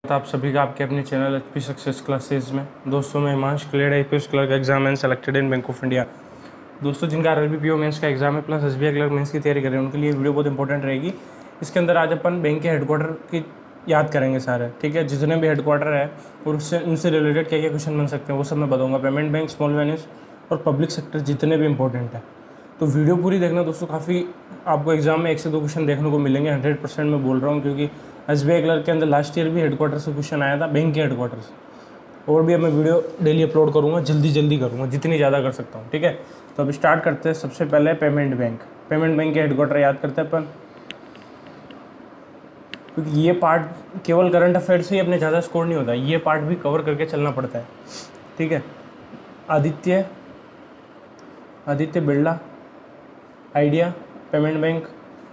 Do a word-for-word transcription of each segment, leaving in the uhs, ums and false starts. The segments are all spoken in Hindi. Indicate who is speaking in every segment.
Speaker 1: आप सभी का आपके अपने channel H P success classes में। दोस्तों मैं Himansh clear I P S clerk exam and selected in bank of India. दोस्तों जिनका R R B P O mains का एग्जाम है plus S B I clerk mains की तैयारी कर रहे हैं उनके लिए वीडियो बहुत इंपॉर्टेंट रहेगी। इसके अंदर आज अपन बैंक के हेडक्वार्टर की याद करेंगे सारे, ठीक है। जितने भी हेडक्वार्टर है और उससे उनसे रिलेटेड क्या क्या क्वेश्चन बन सकते हैं वो सब मैं बताऊँगा। पेमेंट बैंक, स्मॉल फाइनेंस और पब्लिक सेक्टर जितने भी इंपॉर्टेंट है, तो वीडियो पूरी देखना दोस्तों। काफ़ी आपको एग्जाम में एक से दो क्वेश्चन देखने को मिलेंगे, हंड्रेड परसेंट मैं बोल रहा हूँ, क्योंकि एस बी आई क्लर्क के अंदर लास्ट ईयर भी हेडक्वार्टर से क्वेश्चन आया था, बैंक के हेडक्वार्टर से। और भी अब मैं वीडियो डेली अपलोड करूँगा, जल्दी जल्दी करूँगा, जितनी ज़्यादा कर सकता हूँ, ठीक है। तो अब स्टार्ट करते हैं। सबसे पहले पेमेंट बैंक। पेमेंट बैंक के हेडक्वार्टर याद करते हैं अपन, क्योंकि ये पार्ट केवल करंट अफेयर से ही अपने ज़्यादा स्कोर नहीं होता, ये पार्ट भी कवर करके चलना पड़ता है, ठीक है। Aditya Aditya Birla, Idea payment bank,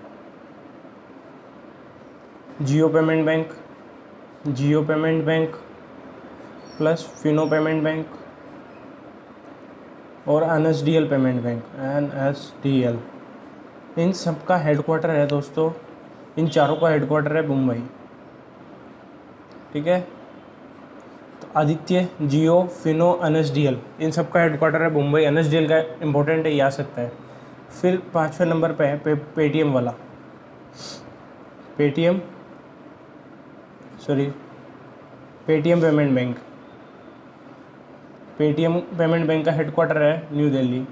Speaker 1: Jio payment bank, Jio payment bank plus Fino payment bank और N S D L payment bank, N S D L. इन सब का हेडक्वार्टर है दोस्तों, इन चारों का हेडक्वार्टर है मुंबई, ठीक है। तो Aditya, Jio, Fino, N S D L, इन सब का हेडक्वार्टर है Mumbai. N S D L का इम्पोर्टेंट है, ये आ सकता है। फिर पाँचवें नंबर पे है पे, पेटीएम वाला, Paytm sorry Paytm payment bank. Paytm payment bank का हेडक्वार्टर है न्यू दिल्ली,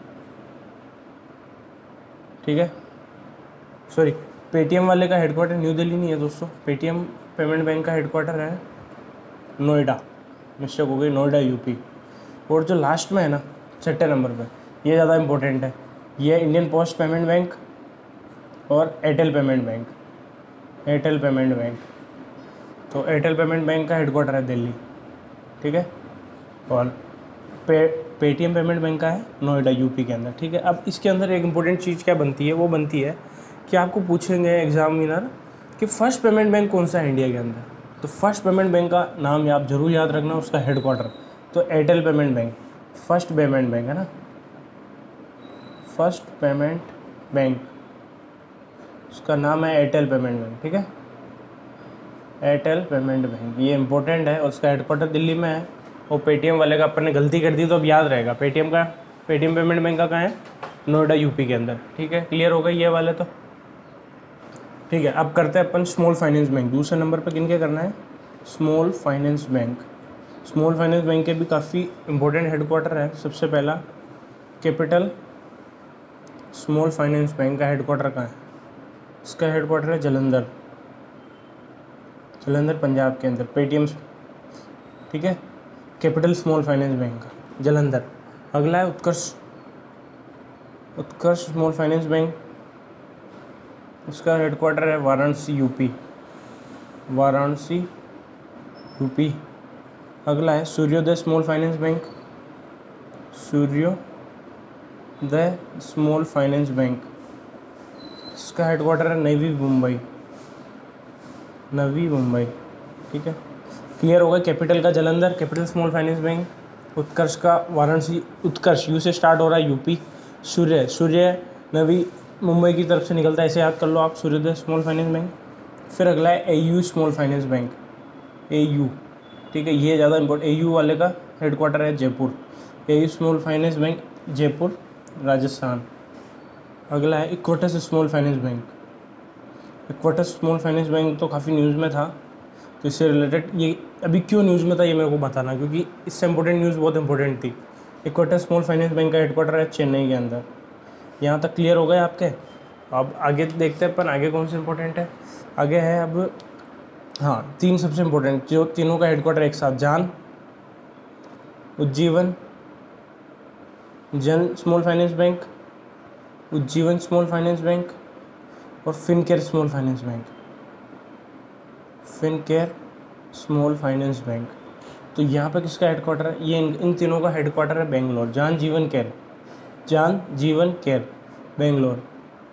Speaker 1: ठीक है। सॉरी, पेटीएम वाले का हेडक्वार्टर न्यू दिल्ली नहीं है दोस्तों, पेटीएम पेमेंट बैंक का हेडक्वार्टर है नोएडा, मिस्टेक हो गई, नोएडा यूपी। और जो लास्ट में है ना छठे नंबर पे, ये ज़्यादा इंपॉर्टेंट है, ये इंडियन पोस्ट पेमेंट बैंक और Airtel payment bank, Airtel payment bank. तो एयरटेल पेमेंट बैंक का हेडक्वार्टर है दिल्ली, ठीक है। और पे पेटीएम पेमेंट बैंक का है नोएडा यूपी के अंदर, ठीक है। अब इसके अंदर एक इंपॉर्टेंट चीज़ क्या बनती है, वो बनती है कि आपको पूछेंगे एग्जामिनर कि फर्स्ट पेमेंट बैंक कौन सा है इंडिया के अंदर। तो फर्स्ट पेमेंट बैंक का नाम आप जरूर याद रखना, उसका हेडक्वार्टर। तो Airtel payment bank first payment bank है ना, फर्स्ट पेमेंट बैंक, उसका नाम है एयरटेल पेमेंट बैंक, ठीक है। एयरटेल पेमेंट बैंक ये इंपॉर्टेंट है और उसका हेडक्वार्टर दिल्ली में है। और पेटीएम वाले का अपन ने गलती कर दी तो अब याद रहेगा, पेटीएम का पेटीएम पेमेंट बैंक का कहाँ है, नोएडा यूपी के अंदर, ठीक है। क्लियर हो गई ये वाले तो, ठीक है। अब करते हैं अपन स्मॉल फाइनेंस बैंक। दूसरे नंबर पर किन के करना है, small finance bank. Small finance bank के भी काफ़ी इंपॉर्टेंट हेडक्वार्टर है। सबसे पहला कैपिटल स्मॉल फाइनेंस बैंक का हेडक्वार्टर कहाँ है, इसका हेडक्वार्टर है जलंधर, जलंधर पंजाब के अंदर, पेटीएम, ठीक है। Capital small finance bank Jalandhar. अगला है Utkarsh, Utkarsh small finance bank, उसका हेडक्वार्टर है वाराणसी यूपी, वाराणसी यूपी। अगला है Suryoday small finance bank, Suryoday small finance bank, इसका हेडक्वार्टर है नवी मुंबई, नवी मुंबई, ठीक है। क्लियर होगा। कैपिटल का Jalandhar, capital small finance bank. Utkarsh का वाराणसी, उत्कर्ष यू से स्टार्ट हो रहा है यूपी। सूर्य, सूर्य नवी मुंबई की तरफ से निकलता है, ऐसे याद कर लो आप, सूर्योदय स्मॉल फाइनेंस बैंक। फिर अगला है A U small finance bank, A U, ठीक है। ये ज़्यादा इंपॉर्टेंट, ए यू वाले का हेडक्वार्टर है Jaipur, A U small finance bank Jaipur Rajasthan. अगला है Equitas small finance bank. Equitas small finance bank तो काफ़ी न्यूज़ में था, तो इससे रिलेटेड ये अभी क्यों न्यूज़ में था ये मेरे को बताना, क्योंकि इससे इंपॉर्टेंट न्यूज़ बहुत इंपॉर्टेंट थी। इक्वेटस स्मॉल फाइनेंस बैंक का हेडक्वार्टर है चेन्नई के अंदर। यहाँ तक क्लियर हो गए आपके। अब आगे देखते हैं अपन, आगे कौन से इंपॉर्टेंट है। आगे है अब, हाँ, तीन सबसे इंपॉर्टेंट, जो तीनों का हेडक्वार्टर एक साथ, जान, Ujjivan Jana small finance bank, Ujjivan small finance bank और Fincare small finance bank, Fincare small finance bank. तो यहाँ पे किसका हेडक्वार्टर है, ये इन, इन तीनों का हेडक्वार्टर है बेंगलोर, जान जीवन केयर, जान जीवन केयर बेंगलोर,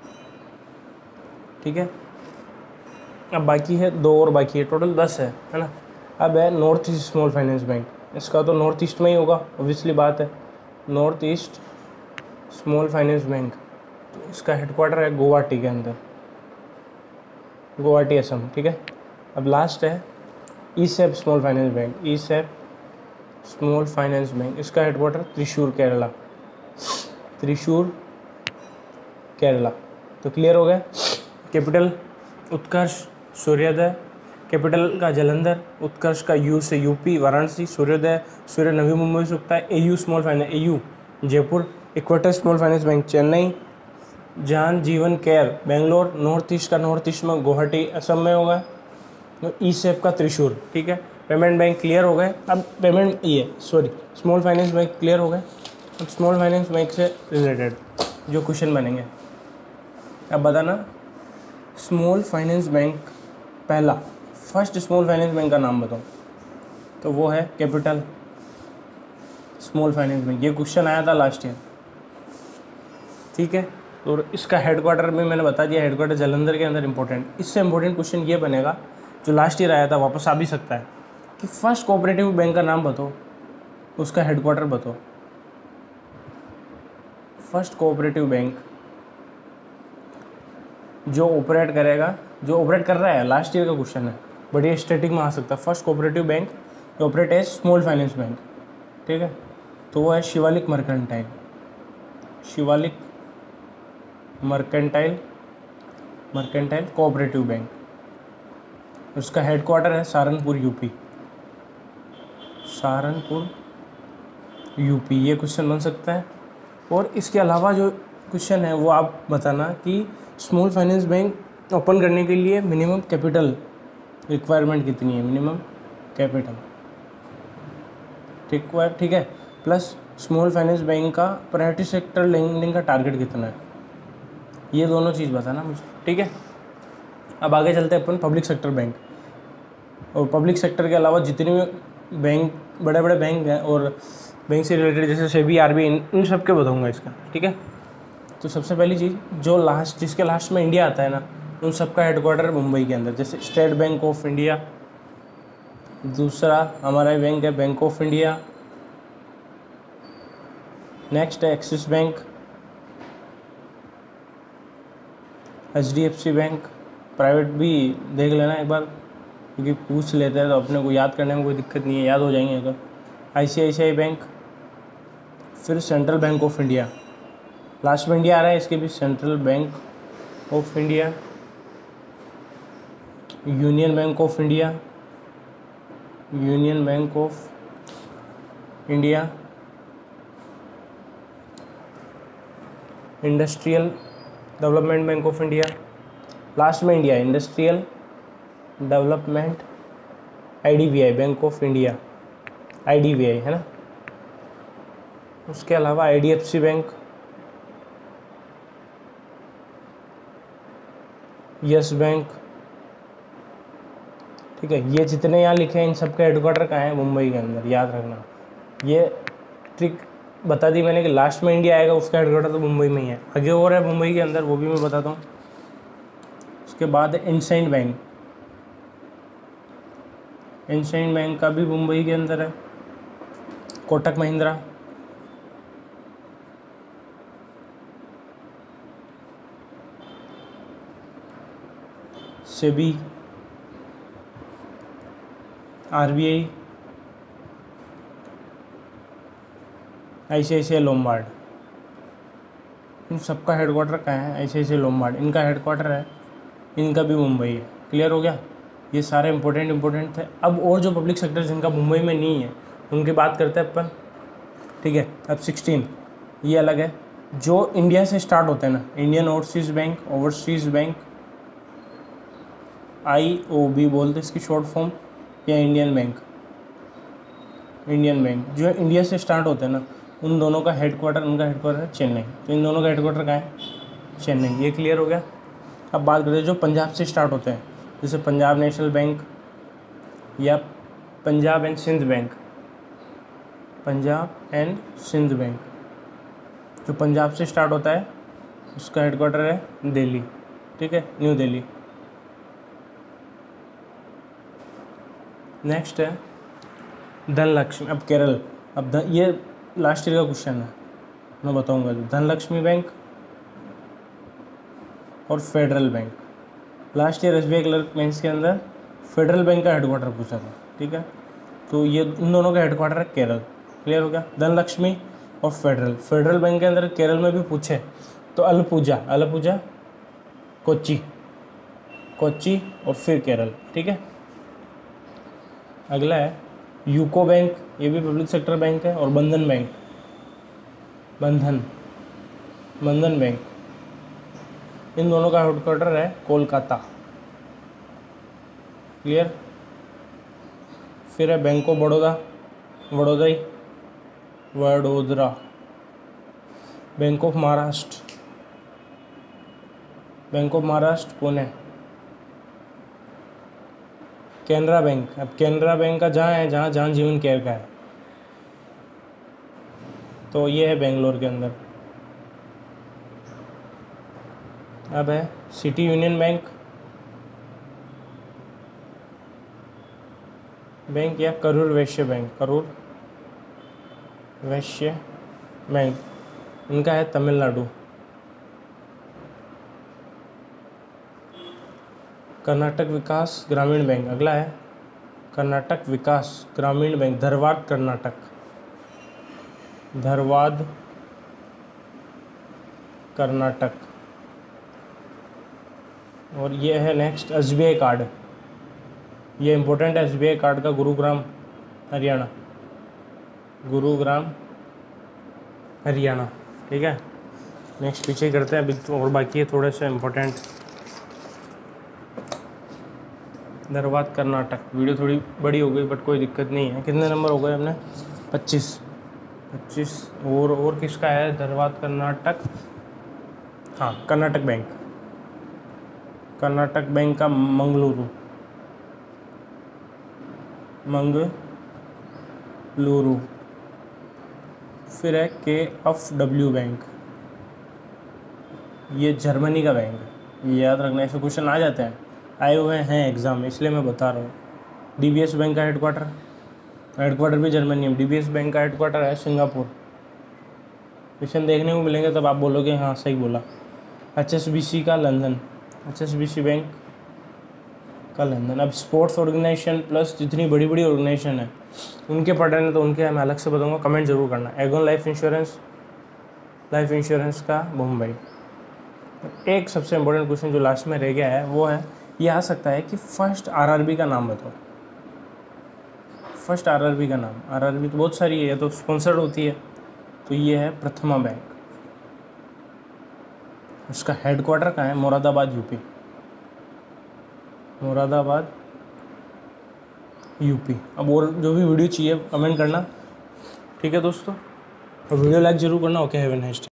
Speaker 1: ठीक है। अब बाकी है दो और बाकी है, टोटल दस है है ना। अब है north east small finance bank, इसका तो नॉर्थ ईस्ट में ही होगा, ऑब्वियसली बात है, north east small finance bank. तो इसका हेडक्वार्टर है गुवाहाटी के अंदर, गुवाहाटी असम, ठीक है। अब लास्ट है ESAF small finance bank, ESAF small finance bank, इसका हेडक्वार्टर त्रिशूर केरला, त्रिशूर केरला। तो क्लियर हो गया। कैपिटल उत्कर्ष सूर्योदय, कैपिटल का जलंधर, उत्कर्ष का यू से यूपी वाराणसी, सूर्योदय सूर्य नवी मुंबई से उगता है, AU small finance AU Jaipur, equator small finance bank Chennai, जान जीवन केयर बेंगलोर, नॉर्थ ईस्ट का नॉर्थ ईस्ट में गुवाहाटी असम में होगा, तो ई सेप का त्रिशूर। ठीक है, पेमेंट बैंक क्लियर हो गए। अब पेमेंट ये sorry small finance bank clear हो गए। अब स्मॉल फाइनेंस बैंक से रिलेटेड जो क्वेश्चन बनेंगे, अब बताना स्मॉल फाइनेंस बैंक पहला फर्स्ट स्मॉल फाइनेंस बैंक का नाम बताओ, तो वो है कैपिटल स्मॉल फाइनेंस बैंक। ये क्वेश्चन आया था लास्ट ईयर। ठीक है, और इसका हेडक्वार्टर में मैंने बता दिया, हेडक्वार्टर जलंधर के अंदर इंपॉर्टेंट। इससे इंपॉर्टेंट क्वेश्चन ये बनेगा जो लास्ट ईयर आया था, वापस आ भी सकता है, कि फर्स्ट कोऑपरेटिव बैंक का नाम बताओ, उसका हेडक्वार्टर बताओ। फर्स्ट कोऑपरेटिव बैंक जो ऑपरेट करेगा, जो ऑपरेट कर रहा है, लास्ट ईयर का क्वेश्चन है, बट ये स्टैटिक में आ सकता है। फर्स्ट कोऑपरेटिव बैंक जो ऑपरेट है स्मॉल फाइनेंस बैंक, ठीक है, तो वो है Shivalik mercantile, Shivalik mercantile mercantile cooperative bank. उसका हेडक्वार्टर है सहारनपुर यूपी, सहारनपुर यूपी। ये क्वेश्चन बन सकता है। और इसके अलावा जो क्वेश्चन है वो आप बताना कि स्मॉल फाइनेंस बैंक ओपन करने के लिए मिनिमम कैपिटल रिक्वायरमेंट कितनी है, मिनिमम कैपिटल। ठीक है, ठीक है, प्लस स्मॉल फाइनेंस बैंक का प्राइवेट सेक्टर लेंडिंग का टारगेट कितना है, ये दोनों चीज़ बताना मुझे। ठीक है, अब आगे चलते हैं अपन पब्लिक सेक्टर बैंक। और पब्लिक सेक्टर के अलावा जितने भी बैंक, बड़े बड़े बैंक हैं और बैंक से रिलेटेड जैसे सेबी, आरबीआई, इन सब के बताऊंगा इसका। ठीक है, तो सबसे पहली चीज़ जो लास्ट, जिसके लास्ट में इंडिया आता है ना, उन सबका हेडक्वार्टर मुंबई के अंदर, जैसे स्टेट बैंक ऑफ इंडिया, दूसरा हमारा बैंक है बैंक ऑफ इंडिया, नेक्स्ट है Axis bank, H D F C bank, private भी देख लेना एक बार, क्योंकि पूछ लेते हैं तो अपने को याद करने में कोई दिक्कत नहीं है, याद हो जाएंगे तो। I C I C I bank, फिर central bank of India, last में इंडिया आ रहा है, इसके भी central bank of India, union bank of India, union bank of India, industrial development bank of India, last में India, industrial development, I D B I bank of India, I D B I है ना। उसके अलावा I D F C bank, yes bank. ठीक है, ये जितने यहाँ लिखे हैं इन सब का हेडक्वार्टर कहाँ है, मुंबई के अंदर, याद रखना। ये ट्रिक बता दी मैंने कि लास्ट में इंडिया आएगा, उसका हेडक्वार्टर तो मुंबई में ही है। आगे और है मुंबई के अंदर, वो भी मैं बताता हूँ। उसके बाद है इंडसइंड बैंक, इंडसइंड बैंक का भी मुंबई के अंदर है। Kotak Mahindra, SEBI, RBI, I C I C I Lombard, इन सबका हेडक्वार्टर कहाँ है, आई C I C I Lombard, इनका हेडक्वार्टर है, इनका भी मुंबई है। क्लियर हो गया, ये सारे इंपॉर्टेंट इंपॉर्टेंट थे। अब और जो पब्लिक सेक्टर जिनका मुंबई में नहीं है उनकी बात करते हैं अपन। ठीक है, अब सिक्सटीन ये अलग है, जो इंडिया से स्टार्ट होते हैं ना, Indian overseas bank, overseas bank, I O B बोलते इसकी शॉर्ट फॉर्म, या इंडियन बैंक, इंडियन बैंक, जो इंडिया से स्टार्ट होते हैं ना, उन दोनों का हेडक्वार्टर, उनका हेडक्वार्टर है चेन्नई। तो इन दोनों का हेडक्वार्टर कहाँ है, चेन्नई। ये क्लियर हो गया। अब बात करते हैं जो पंजाब से स्टार्ट होते हैं, जैसे पंजाब नेशनल बैंक या Punjab and Sindh bank, Punjab and Sindh bank, जो पंजाब से स्टार्ट होता है उसका हेडक्वार्टर है दिल्ली। ठीक है, न्यू दिल्ली। नेक्स्ट है धनलक्ष्मी, अब केरल। अब ध, ये लास्ट ईयर का क्वेश्चन है, मैं बताऊंगा। धनलक्ष्मी बैंक और federal bank, last year S B I clerk mains के अंदर फेडरल बैंक का हेडक्वार्टर पूछा था, ठीक है। तो ये इन दोनों का हेडक्वार्टर है केरल। क्लियर हो गया। धनलक्ष्मी और फेडरल, फेडरल बैंक के अंदर केरल में भी पूछे तो अलपुजा, अलपुजा कोच्चि, कोच्चि और फिर केरल। ठीक है। अगला है यूको बैंक, ये भी पब्लिक सेक्टर बैंक है। और बंधन बैंक, बंधन बंधन बैंक, इन दोनों का हेडक्वार्टर है कोलकाता। क्लियर। फिर है बैंक ऑफ बड़ौदा, वडोदरी, Vadodara. Bank of Maharashtra, bank of Maharashtra Pune. Canara bank, अब कैनरा बैंक का जहाँ है जहाँ जहाँ जीवन केयर का है, तो ये है बेंगलोर के अंदर। अब है सिटी यूनियन बैंक, बैंक या करूर वैश्य बैंक, करूर वैश्य बैंक, इनका है तमिलनाडु। कर्नाटक विकास ग्रामीण बैंक, अगला है कर्नाटक विकास ग्रामीण बैंक, धरवाद कर्नाटक, धरवाद कर्नाटक। और ये है next S B I card, ये इम्पोर्टेंट है एस बी आई कार्ड का, गुरुग्राम हरियाणा, गुरुग्राम हरियाणा। ठीक है। नेक्स्ट पीछे करते हैं, अभी तो और बाकी है थोड़े से इम्पोर्टेंट। धरवाद कर्नाटक, वीडियो थोड़ी बड़ी हो गई बट कोई दिक्कत नहीं है। कितने नंबर हो गए हमने? पच्चीस, पच्चीस। और और किसका है धरवाद कर्नाटक? हाँ, कर्नाटक बैंक, कर्नाटक बैंक का मंगलुरु, मंगलुरु। फिर है के एफ डब्ल्यू बैंक, ये जर्मनी का बैंक है, ये याद रखना, ऐसे क्वेश्चन आ जाते हैं, आए हुए हैं एग्ज़ाम में, इसलिए मैं बता रहा हूँ। डी बी एस बैंक का हेडक्वार्टर, हेडक्वार्टर भी जर्मनी में। डी बी एस बैंक का हेडक्वार्टर है सिंगापुर। क्वेश्चन देखने को मिलेंगे तब आप बोलोगे हाँ सही बोला। एच एस बी सी का London, H S B C bank का लंदन। अब स्पोर्ट्स ऑर्गेनाइजेशन प्लस जितनी बड़ी बड़ी ऑर्गेनाइजेशन है उनके पढ़ने हैं तो उनके मैं अलग से बताऊँगा, कमेंट जरूर करना। Aegon life insurance, life insurance का मुंबई। एक सबसे इम्पोर्टेंट क्वेश्चन जो लास्ट में रह गया है वो है, ये आ सकता है कि फर्स्ट आर आर बी का नाम बताओ। फर्स्ट आर आर बी का नाम, आर आर बी तो बहुत सारी है, तो स्पॉन्सर्ड होती है, तो ये है प्रथमा बैंक। उसका हेडक्वार्टर कहाँ है? मुरादाबाद यूपी, मुरादाबाद यूपी। अब और जो भी वीडियो चाहिए कमेंट करना। ठीक है दोस्तों, और वीडियो लाइक जरूर करना। Okay, have a nice day.